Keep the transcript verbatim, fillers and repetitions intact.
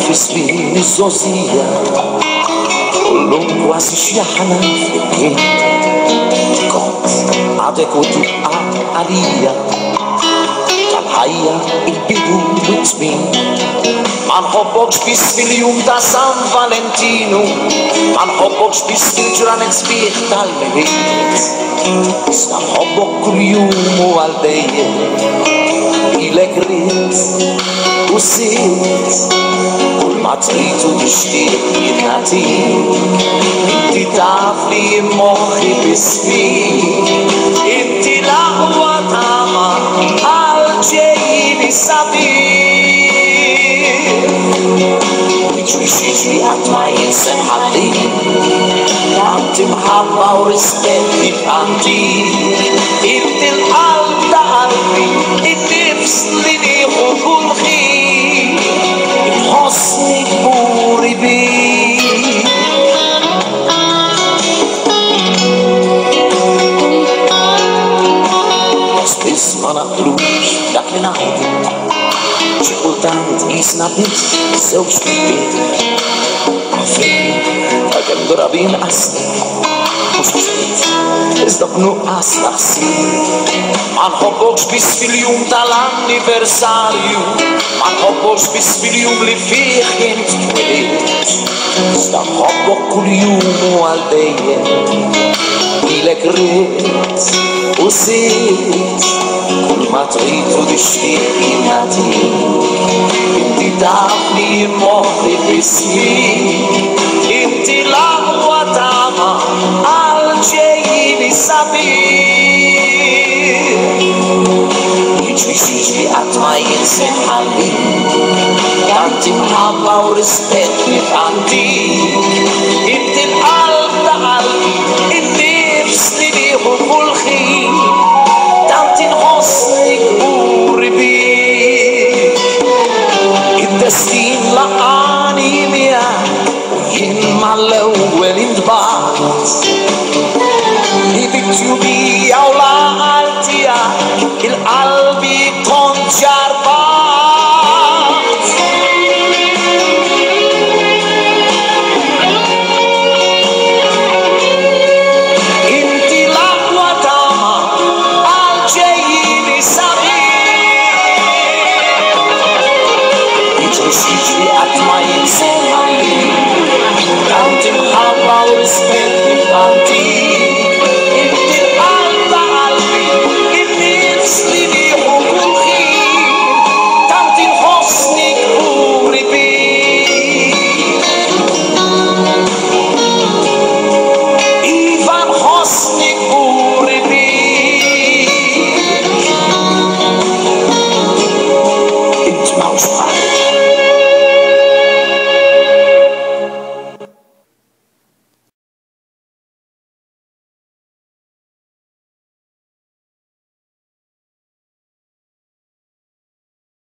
جسمي الزوزية كلهم quasi شيحنا في الجيم كنت عدك وتبقى عليا الحياة البدو وتمين ما نحبكش بس في اليوم تاع سان فالنتينو ما نحبكش بس في الجرانك سبيخ تاع الميت بس نحبك كل يوم والديا إلك ريت وسيت كل ما تريد وتشتيق يناديك انت تعرف لي مخي باسمي انت لهوة طعمة الجايين السبيل وتشوشي عطمة ينسان حبيب انت محبة ورسبتي بأنتي انت القلب ده قلبي النفس اللي نخوف الخير حسنك بوري بيه بس ما نقلوش لكن عادي شو قلت قيسنا بنت زوج في البيت عفريت لكن ضربين أصلي مش جديد إذا بنقص نحسين ما نحبكش بس في اليوم تاع الانيفرساريو ما نحبكش بس في اليوم اللي فيه انت اتولدت إذا نحبك كل يوم والديا إلك ريت وسيت كل ما تريد وتشتيق يناديك انت تعرفني مخي باسمي انت لهوة طعمة الجايين السبيل يجي عطمة ينسان حبيب انت محبة ورسبتني بأنتي انت القلب ده قلبي النفس اللي بيخوف الخير انت حسنك بوري بيه الدستين لقاني بيا وينمع الأول انضباط ليبك يوبي أو لا قلتيا القلب يكون جربات Shiji at my insanity, counting how hours spent with auntie. In the alta albi, in the slimy hukuki, counting hosnik uribi. Ivan hosnik uribi.